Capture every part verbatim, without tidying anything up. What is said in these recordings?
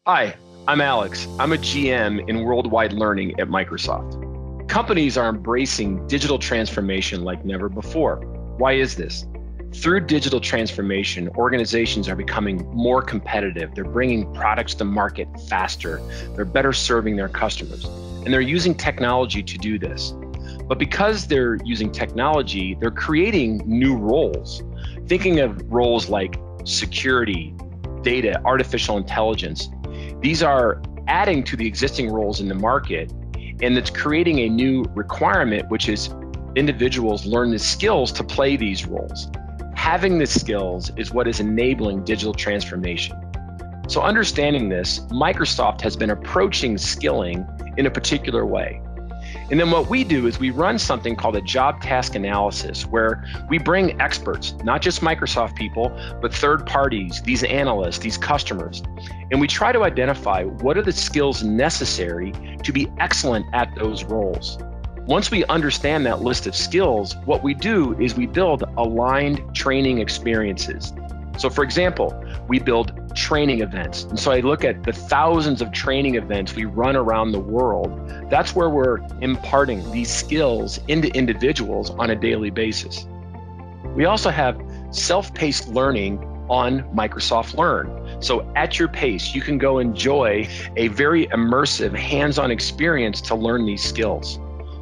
Hi, I'm Alex. I'm a G M in worldwide learning at Microsoft. Companies are embracing digital transformation like never before. Why is this? Through digital transformation, organizations are becoming more competitive. They're bringing products to market faster. They're better serving their customers. And they're using technology to do this. But because they're using technology, they're creating new roles. Thinking of roles like security, data, artificial intelligence. These are adding to the existing roles in the market, and it's creating a new requirement, which is individuals learn the skills to play these roles. Having the skills is what is enabling digital transformation. So understanding this, Microsoft has been approaching skilling in a particular way. And then what we do is we run something called a job task analysis, where we bring experts, not just Microsoft people, but third parties, these analysts, these customers. And we try to identify what are the skills necessary to be excellent at those roles. Once we understand that list of skills, what we do is we build aligned training experiences. So for example, we build training events. And so I look at the thousands of training events we run around the world. That's where we're imparting these skills into individuals on a daily basis. We also have self-paced learning on Microsoft Learn. So at your pace, you can go enjoy a very immersive hands-on experience to learn these skills.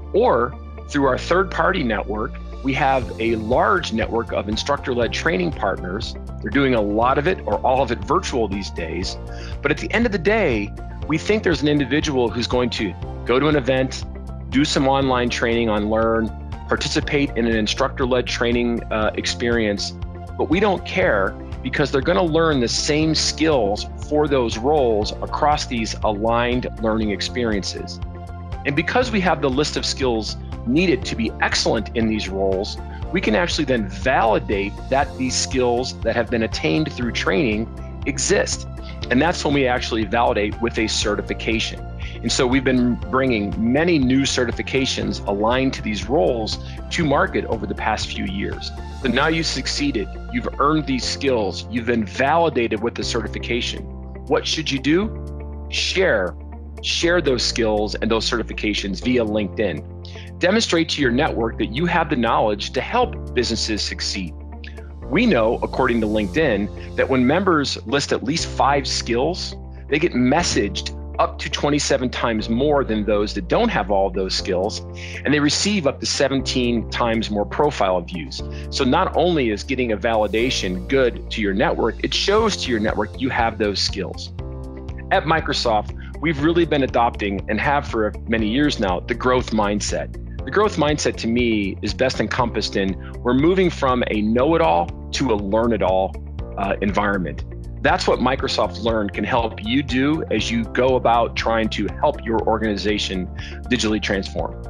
Or through our third-party network, we have a large network of instructor-led training partners. They're doing a lot of it or all of it virtual these days. But at the end of the day, we think there's an individual who's going to go to an event, do some online training on Learn, participate in an instructor-led training uh, experience, but we don't care because they're going to learn the same skills for those roles across these aligned learning experiences. And because we have the list of skills needed to be excellent in these roles, we can actually then validate that these skills that have been attained through training exist. And that's when we actually validate with a certification. And so we've been bringing many new certifications aligned to these roles to market over the past few years. So now you've succeeded, you've earned these skills, you've been validated with the certification. What should you do? Share. Share those skills and those certifications via LinkedIn. Demonstrate to your network that you have the knowledge to help businesses succeed. We know, according to LinkedIn, that when members list at least five skills, they get messaged up to twenty-seven times more than those that don't have all of those skills, and they receive up to seventeen times more profile views. So not only is getting a validation good to your network, it shows to your network you have those skills. At Microsoft, we've really been adopting, and have for many years now, the growth mindset. The growth mindset to me is best encompassed in we're moving from a know-it-all to a learn-it-all uh, environment. That's what Microsoft Learn can help you do as you go about trying to help your organization digitally transform.